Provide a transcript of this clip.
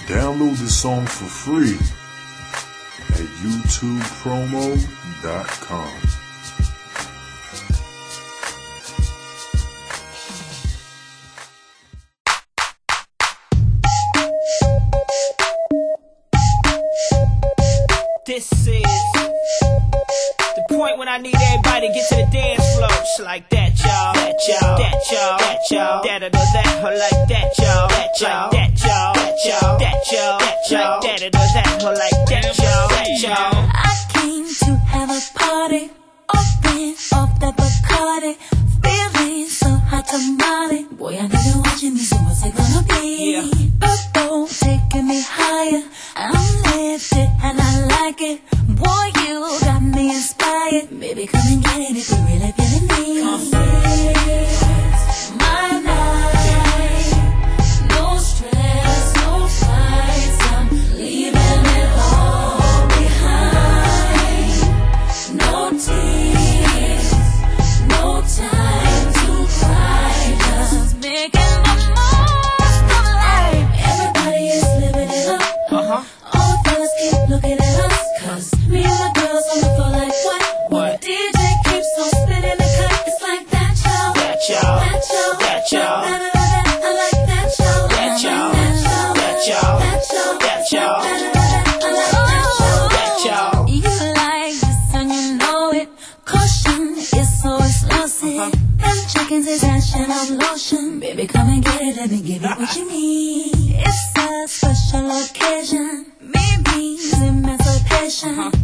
Download the song for free at youtubepromo.com. This is the point when I need everybody to get to the dance floor. Just like that, y'all. That, y'all. That, y'all. That, y'all. That, or that, or like that, y'all. That, y'all. That, y'all. That, y'all. That, y'all. That, y'all. That, or that, or like that, y'all. That, y'all. I came to have a party, open off that Bacardi, feeling so hot tamale. Boy, I know you're watching me, so what's it gonna be? Yeah. Purple taking me higher, I'm lifted and I like it. Boy, you got me inspired. Baby, come and get it if you really feeling me. It's my night, no stress, no fights. I'm leaving it all behind. No tears, no time to cry. Just making the most of life. Everybody is living it up. All the fellas keep looking at us, 'cause me and my girls on the floor like what? What? DJ keeps on spinning the cut. It's like that, y'all. That, y'all. That, y'all. That, y'all. I like that, y'all. That, y'all. That, y'all. That, y'all. That, y'all. That, y'all. I like that, y'all. That, y'all. You like this and you know it. Caution is so explosive. Them chickens is action of lotion. Baby, come and get it. Let me give you what you need. It's a special occasion. Maybe emancipation.